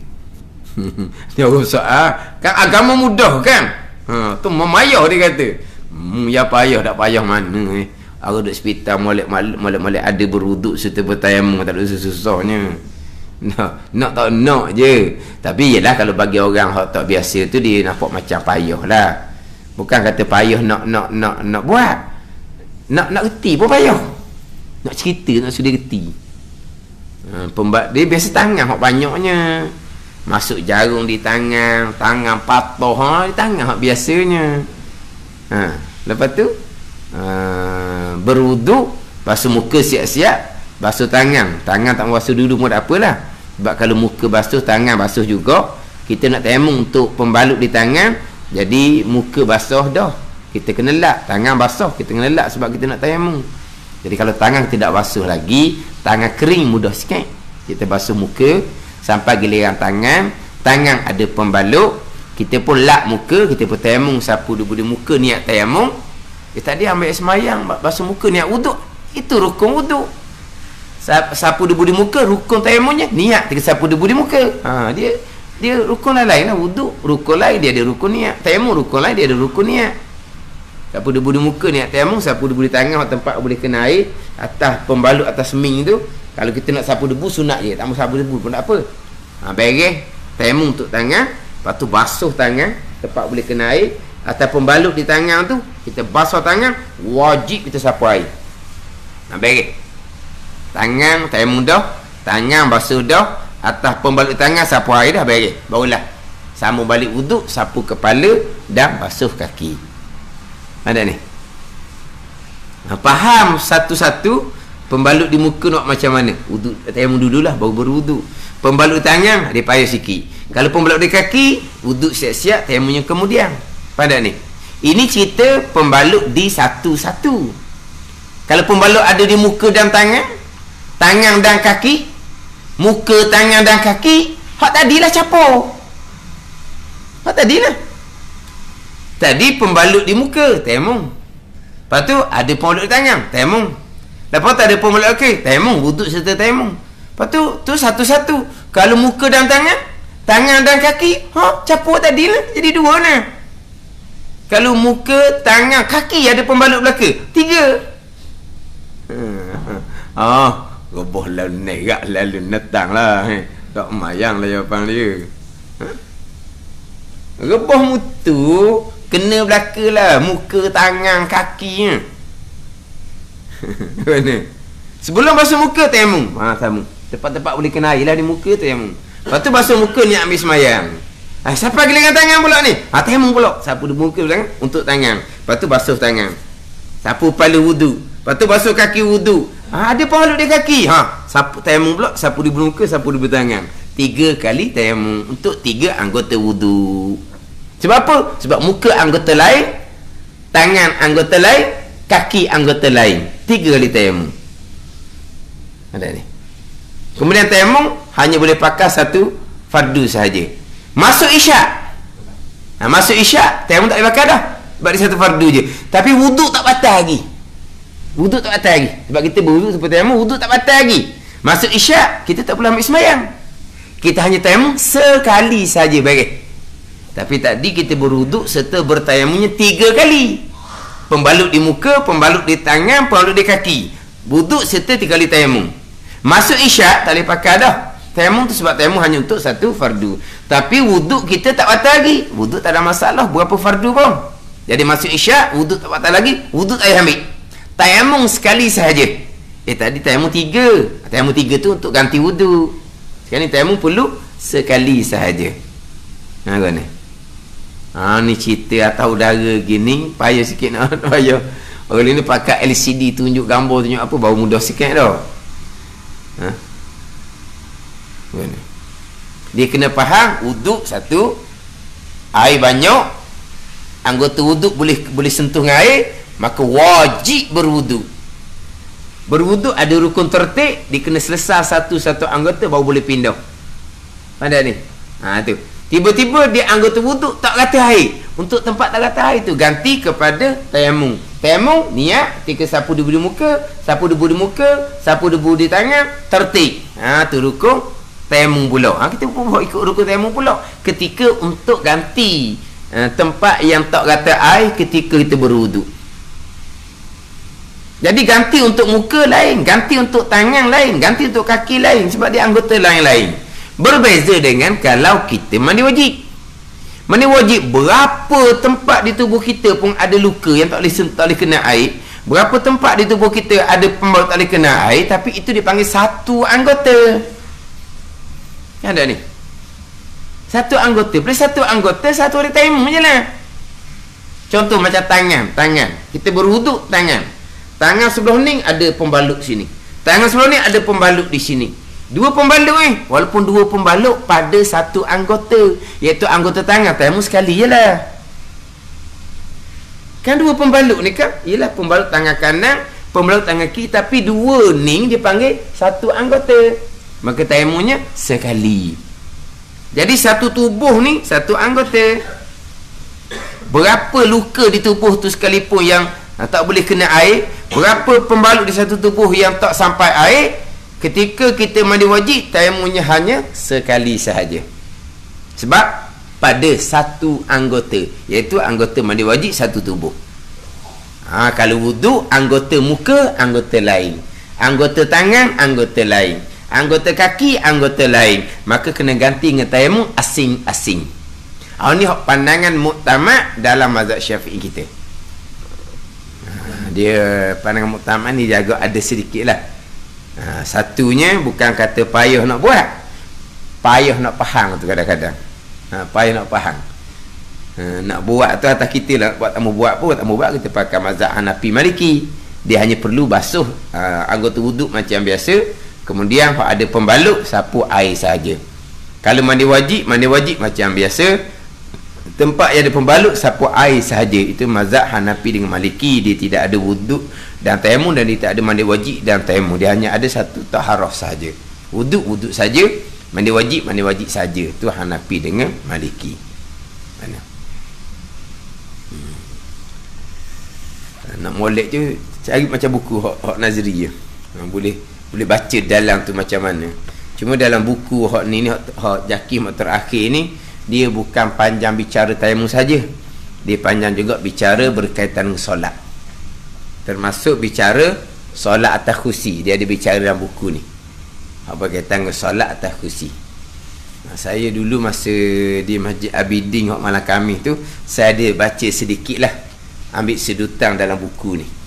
Dia orang soal kan agama mudah kan. Tu memayah dia kata. Ya payah tak payah mana Aku duduk hospital molek-molek ada berwuduk serta bertayamum, tak ada susah-susahnya. Nak tak nak je. Tapi yelah kalau bagi orang yang tak biasa tu dia nampak macam payah lah. Bukan kata payah nak buat. Nak reti pun payah. Nak cerita, nak sudah reti. Dia biasa tangan hak banyaknya. Masuk jarum di tangan, tangan patah di tangan hak biasanya. Lepas tu berwuduk, basuh muka siap-siap, basuh tangan tak basuh dulu pun tak apalah. Sebab kalau muka basuh, tangan basuh juga. Kita nak tayamum untuk pembalut di tangan, jadi muka basuh dah, kita kena lap. Tangan basuh, kita kena lap sebab kita nak tayamum. Jadi kalau tangan tidak basuh lagi, tangan kering mudah sikit, kita basuh muka sampai giliran tangan ada pembalut, kita pun lap muka, kita pun tayamum, sapu debu di muka, niat tayamum. Tadi ambil semayang, basuh muka, niat wuduk, itu rukun wuduk. Sapu debu di muka, rukun tayamumnya niat kita sapu debu di muka. Dia rukun lain lah. Wuduk rukun lain, dia ada rukun niat. Tayamum rukun lain, dia ada rukun niat. Sapu debu di muka, niat tayamum. Sapu debu di tangan, tempat boleh kena air, atas pembalut, atas seming tu. Kalau kita nak sapu debu, sunat je, tak mau sapu debu pun tak apa. Beres tayamum untuk tangan, lepas tu basuh tangan tempat boleh kena air, atas pembalut di tangan tu kita basuh tangan, wajib kita sapu air. Beres tangan tayamum dah, tangan basuh dah, atas pembalut tangan sapu air dah, beres. Barulah sambung balik wuduk, sapu kepala dan basuh kaki. Ada ni. Faham satu-satu pembalut di muka nak macam mana? Wuduk tayamum dululah baru berwuduk. Pembalut tangan dia payah sikit. Kalau pembalut di kaki, wuduk siap-siap, tayamum yang kemudian. Pada ni. Ini cerita pembalut di satu-satu. Kalau pembalut ada di muka dan tangan dan kaki, muka, tangan dan kaki, hak tadilah capur. Hak tadilah. Tadi pembalut di muka, tayamum. Lepas tu ada pembalut di tangan, tayamum. Lepas tu ada pembalut kaki, tayamum, wuduk serta tayamum. Lepas tu satu-satu. Kalau muka dan tangan dan kaki, capur tadilah, jadi dua nah. Kalau muka, tangan, kaki ada pembalut belaka, 3. Roboh lalu nerak lalu netang lah. Tak mayang lah jawapan dia. Roboh mutu kena belaka lah, muka, tangan, kaki. Mana? Sebelum basuh muka tayamum. Tayamum. Tempat-tempat boleh kena air lah di muka tayamum. Lepas tu basuh muka ni ambil semayang. Siapa giliran tangan pula ni? Tayamum pula. Sapu di muka tangan untuk tangan. Lepas tu basuh tangan. Sapu kepala wuduk. Lepas tu basuh kaki wuduk. Ada pembalut di kaki. Sapu tayamum pula, sapu di muka, sapu di tangan. 3 kali tayamum untuk 3 anggota wuduk. Sebab apa? Sebab muka anggota lain, tangan anggota lain, kaki anggota lain. 3 kali tayamum. Ada ni. Kemudian tayamum hanya boleh pakai satu fardu sahaja. Masuk isyak. Masuk isyak, tayamum tak boleh pakai dah. Sebab dia satu fardu je. Tapi wuduk tak batal lagi. Wuduk tak batal lagi. Sebab kita berwuduk seperti tayamum, wuduk tak batal lagi. Masuk isyak, kita tak boleh ambil sembahyang. Kita hanya tayamum sekali saja baik. Tapi tadi kita berwuduk serta bertayamumnya 3 kali. Pembalut di muka, pembalut di tangan, pembalut di kaki. Wuduk serta 3 kali tayamum. Masuk isyak tak boleh pakai dah. Tayamum tu sebab tayamum hanya untuk satu fardu. Tapi wuduk kita tak batal lagi. Wuduk tak ada masalah berapa fardu pun. Jadi masuk isyak, wuduk tak batal lagi, wuduk tak payah ambil. Tayamum sekali sahaja. Tadi tayamum 3. Tayamum 3 tu untuk ganti wuduk. Sekarang ni tayamum perlu sekali sahaja. Kan ni? Ni cerita atas udara gini, payah sikit nak payah. Orang ni pakai LCD tunjuk gambar, tunjuk apa, baru mudah sikit dah. Dia kena faham wuduk satu, air banyak, anggota wuduk boleh sentuh dengan air, maka wajib berwuduk. Berwuduk ada rukun tertib, dia kena selesai satu-satu anggota baru boleh pindah. Ada ni. Tu. Tiba-tiba dia anggota wuduk tak kata air. Untuk tempat tak kata air tu ganti kepada tayamum. Tayamum niat ketika sapu debu di muka, sapu debu di muka, sapu debu di tangan, tertib. Tu rukun tayamum pula. Kita pun ikut rukun tayamum pula. Ketika untuk ganti tempat yang tak kata air ketika kita berwuduk. Jadi ganti untuk muka lain, ganti untuk tangan lain, ganti untuk kaki lain sebab dia anggota lain-lain. Berbeza dengan kalau kita mandi wajib. Mandi wajib berapa tempat di tubuh kita pun ada luka yang tak boleh kena air. Berapa tempat di tubuh kita ada pembalut tak boleh kena air, tapi itu dipanggil satu anggota. Ada ni. Satu anggota. Boleh satu anggota, satu hari tayamum je lah. Contoh macam tangan. Kita berwuduk tangan. Tangan sebelah ni ada pembalut sini. Tangan sebelah ni ada pembalut di sini. 2 pembalut walaupun 2 pembalut pada satu anggota, iaitu anggota tangan, tayamum sekali je lah. Kan 2 pembalut ni kan ialah pembalut tangan kanan, pembalut tangan kiri, tapi 2 ni dia panggil satu anggota, maka tayamumnya sekali. Jadi satu tubuh ni satu anggota. Berapa luka di tubuh tu sekalipun yang tak boleh kena air, berapa pembalut di satu tubuh yang tak sampai air, ketika kita mandi wajib, tayamumnya hanya sekali sahaja. Sebab pada satu anggota, iaitu anggota mandi wajib satu tubuh. Kalau wuduk, anggota muka, anggota lain. Anggota tangan, anggota lain. Anggota kaki, anggota lain. Maka kena ganti dengan tayamum asing-asing. Ini pandangan muktamad dalam mazhab Syafi'i kita. Dia pandangan muktamad ni jaga ada sedikit lah. Satunya bukan kata payah nak buat, payah nak faham tu kadang-kadang. Payah nak faham. Nak buat tu atas kita lah. Buat tak mau buat pun, tak mau buat, kita pakai mazhab Hanafi Maliki. Dia hanya perlu basuh anggota wuduk macam biasa. Kemudian kalau ada pembalut, sapu air sahaja. Kalau mandi wajib macam biasa. Tempat yang ada pembalut, sapu air sahaja. Itu mazhab Hanafi dengan Maliki. Dia tidak ada wuduk dan tayamum, dan dia tak ada mandi wajib dan tayamum. Dia hanya ada satu taharah sahaja. Wuduk saja, mandi wajib saja. Itu Hanafi dengan Maliki. Mana? Nak molek je, cari macam buku hak Nazri je. Boleh baca dalam tu macam mana. Cuma dalam buku hak ni hak Jakim hak terakhir ni, dia bukan panjang bicara tayamum saja. Dia panjang juga bicara berkaitan dengan solat. Termasuk bicara solat atas kursi. Dia ada bicara dalam buku ni. Berkaitan dengan solat atas kursi. Saya dulu masa di Masjid Abidin hak Malang Khamis tu, saya ada baca sedikit lah. Ambil sedutan dalam buku ni.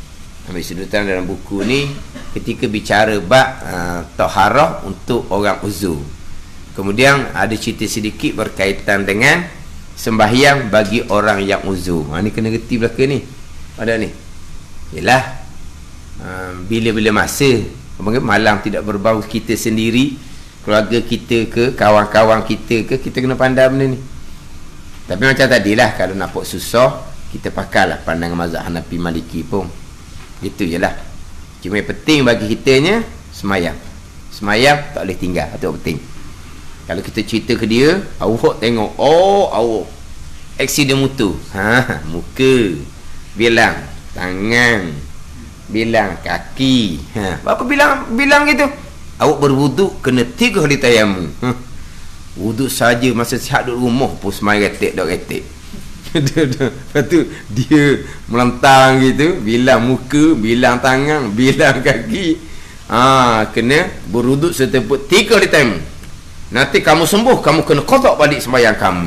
Ketika bicara bab taharah untuk orang uzur. Kemudian ada cerita sedikit berkaitan dengan sembahyang bagi orang yang uzur. Ni kena reti belakang ni. Ada ni. Yalah, bila-bila masa malam tidak berbau kita sendiri, keluarga kita ke, kawan-kawan kita ke, kita kena pandai benda ni. Tapi macam tadilah, kalau nampak susah, kita pakailah pandangan mazhab Hanafi Maliki pun. Itu je lah. Cuma yang penting bagi kitanya semayang. Semayang tak boleh tinggal. Itu penting. Kalau kita cerita ke dia, awak tengok, oh awak aksiden motor, muka, bilang tangan, bilang kaki, apa bilang gitu. Awak berwuduk kena 3 kali tayamum. Wuduk saja masa sihat duduk rumah pun semai retek dok retek. Lepas tu dia melantang gitu, bilang muka, bilang tangan, bilang kaki. Kena berwuduk setempat 3 kali tayamum. Nanti kamu sembuh, kamu kena qada balik sembahyang kamu.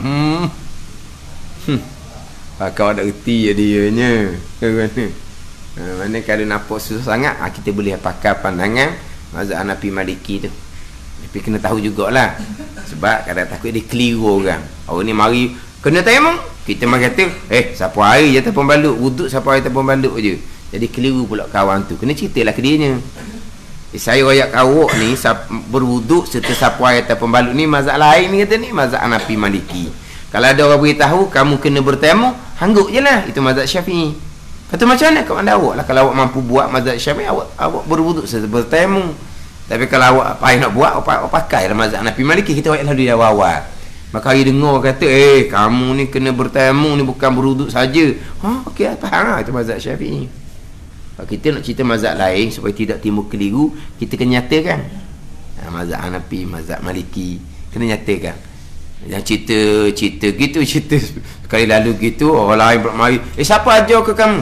Kau ada erti dianya. Mana kalau nampak susah sangat, kita boleh pakai pandangan mazhab Hanafi Maliki tu. Tapi kena tahu jugalah. Sebab kadang takut dia keliru orang. Orang ni mari kena tayamum, kita mari kata, siapa air je tak pembalut, wuduk siapa air tak pembalut je. Jadi keliru pula kawan tu. Kena ceritalah ke dia nya. Saya royak awak ni berwuduk serta sapu air atas pembalut ni mazhab lain ni kata ni mazhab Hanafi Maliki. Kalau ada orang beritahu kamu kena bertayamum, hangguk je lah, itu mazhab Syafi'i. Lepas tu macam mana kat anda awak lah, kalau awak mampu buat mazhab Syafi'i, awak berwuduk serta bertayamum. Tapi kalau awak apa nak buat, awak pakai lah mazhab Hanafi Maliki. Kita royak di awal-awal. Maka hari dengar kata, kamu ni kena bertayamum ni bukan berwuduk saja. Okey, faham lah, itu mazhab Syafi'i. Kalau kita nak cerita mazhab lain supaya tidak timbul keliru, kita kena nyatakan. Mazhab Hanafi, mazhab Maliki, kena nyatakan. Yang cerita gitu, cerita sekali lalu gitu, orang lain bermari, siapa ajar ke kamu?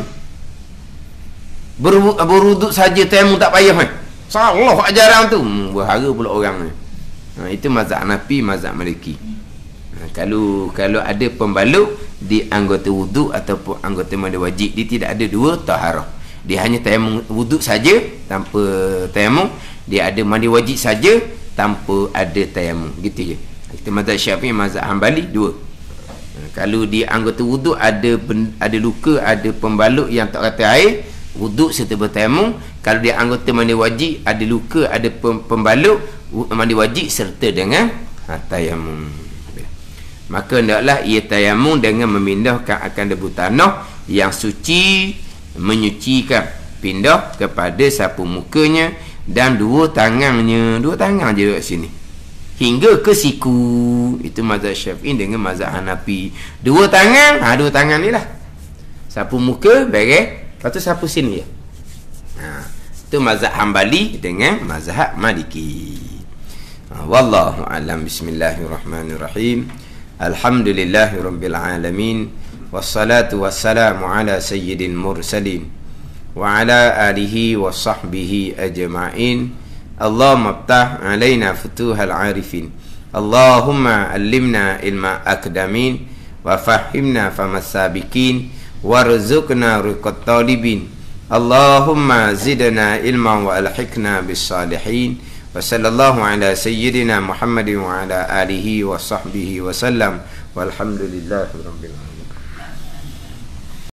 Berwuduk saja tayamum tak payah kan? Salah ajaran tu. Berhara pula orang ni. Itu mazhab Hanafi, mazhab Maliki. Kalau ada pembalut di anggota wuduk ataupun anggota mandi wajib, dia tidak ada 2 taharah. Dia hanya tayamum wuduk saja tanpa tayamum, dia ada mandi wajib saja tanpa ada tayamum, gitu je. Kita mazhab Syafi'i, mazhab Hanbali 2. Kalau di anggota wuduk ada luka, ada pembalut yang tak kata air, wuduk serta bertayamum. Kalau di anggota mandi wajib ada luka, ada pembalut, mandi wajib serta dengan tayamum. Maka hendaklah ia tayamum dengan memindahkan akan debu tanah yang suci, menyucikan, pindah kepada sapu mukanya dan 2 tangannya. 2 tangan je kat sini hingga ke siku. Itu mazhab Syafi'i dengan mazhab Hanafi. 2 tangan, 2 tangan ni lah sapu muka, beres, lepas tu sapu sini je. Itu mazhab Hanbali dengan mazhab Maliki. Wallahu a'lam. Bismillahirrahmanirrahim. Alhamdulillahirabbil alamin. Wassalatu wassalamu ala sayyidil mursalin wa ala alihi wa sahbihi ajma'in. Allahumma aftah alaina futuhal arifin. Allahumma allimna ilma akdamin wa fahimna famas sabiqin warzuqna riqat talibin. Allahumma zidna ilman wa alhiqna bis salihin. Wa sallallahu ala sayyidina Muhammadin wa ala alihi wa sahbihi wa sallam. Walhamdulillahi rabbil alamin.